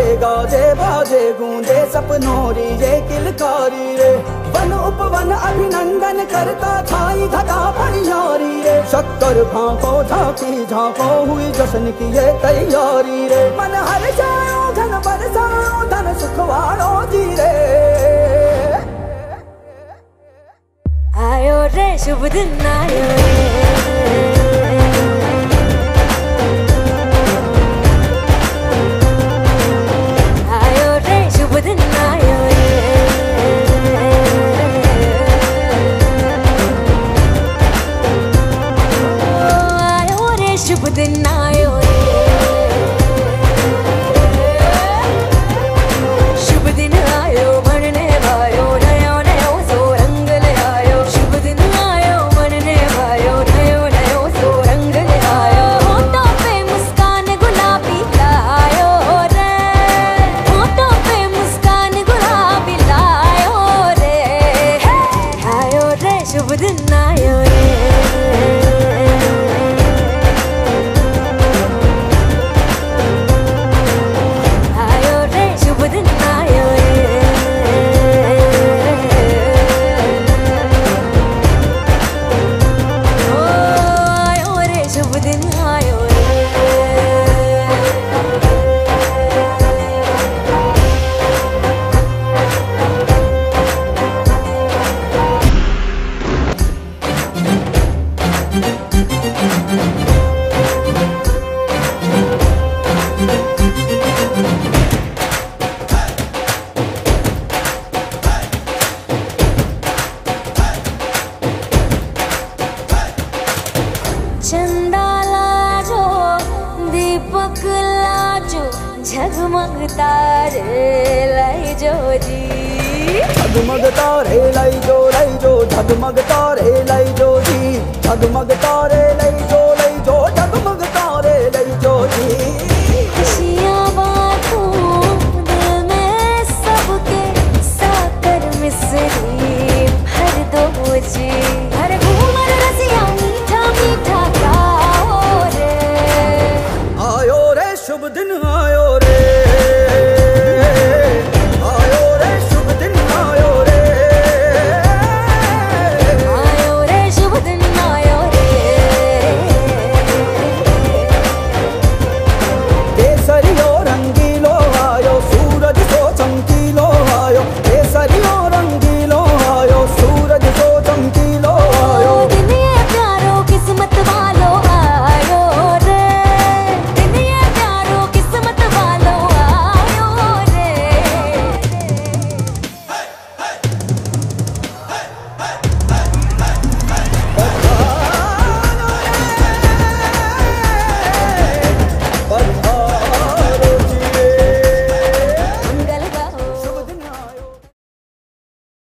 गाजे बाजे गूंजे सपनों री ये किलकारी रे। वन उपवन अभिनंदन करता छाई घटा परियारी रे। शक्कर भांको झांकी झांको हुई जश्न की ये तैयारी रे। मन हर जाओ धन बरसाओ धन सुखवाड़ो जी रे। आयो रे शुभ दिन आयो रे। आयो रे शुभ दिन आयो रे। आयो रे शुभ दिन आयो रे। शुभ दिन आयो बनने वायो नयो नयो सो रंग ले आयो। शुभ दिन आयो बनने वायो नयो नयो सो रंग ले आयो। होठों पे मुस्कान गुलाबी लायो रे। होठों पे मुस्कान गुलाबी लायो रे। आयो रे शुभ दिन आयो रे। आयो रे शुभ दिन आयो रे। ओ आयो रे शुभ दिन आयो रे। चंदा लाजो दीपक लाजो झगमग तारे लाई जो जी। झगमग तारे लाई जो झगमग तारे लाई जो जी। झगमग